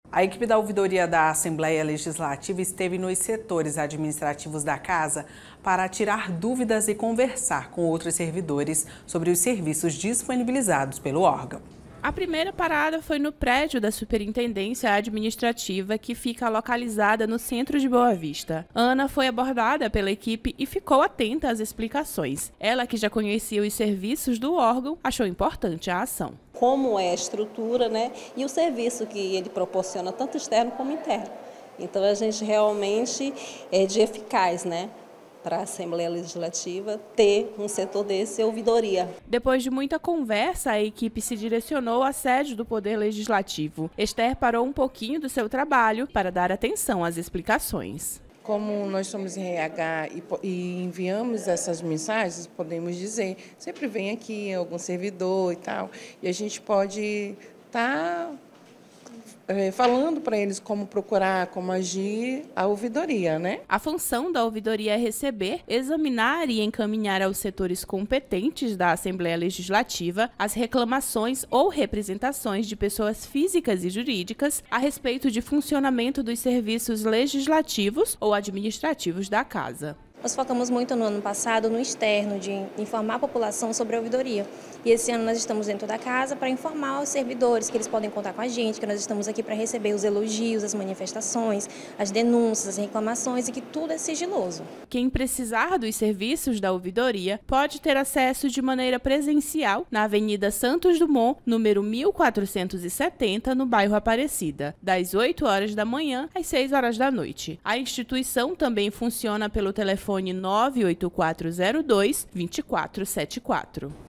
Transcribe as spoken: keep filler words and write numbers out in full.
A equipe da ouvidoria da Assembleia Legislativa esteve nos setores administrativos da Casa para tirar dúvidas e conversar com outros servidores sobre os serviços disponibilizados pelo órgão. A primeira parada foi no prédio da Superintendência Administrativa, que fica localizada no centro de Boa Vista. Ana foi abordada pela equipe e ficou atenta às explicações. Ela, que já conhecia os serviços do órgão, achou importante a ação. Como é a estrutura, né, e o serviço que ele proporciona, tanto externo como interno. Então a gente realmente é de eficaz, né? Para a Assembleia Legislativa ter um setor desse, ouvidoria. Depois de muita conversa, a equipe se direcionou à sede do Poder Legislativo. Esther parou um pouquinho do seu trabalho para dar atenção às explicações. Como nós somos em R H e, e enviamos essas mensagens, podemos dizer, sempre vem aqui algum servidor e tal, e a gente pode estar tá, é, falando para eles como procurar, como agir a ouvidoria, né? A função da ouvidoria é receber, examinar e encaminhar aos setores competentes da Assembleia Legislativa as reclamações ou representações de pessoas físicas e jurídicas a respeito de funcionamento dos serviços legislativos ou administrativos da Casa. Nós focamos muito no ano passado no externo, de informar a população sobre a ouvidoria. E esse ano nós estamos dentro da casa para informar aos servidores que eles podem contar com a gente, que nós estamos aqui para receber os elogios, as manifestações, as denúncias, as reclamações e que tudo é sigiloso. Quem precisar dos serviços da ouvidoria pode ter acesso de maneira presencial na Avenida Santos Dumont, número mil quatrocentos e setenta, no bairro Aparecida, das oito horas da manhã às seis horas da noite. A instituição também funciona pelo telefone nove oito quatro zero dois, dois quatro sete quatro.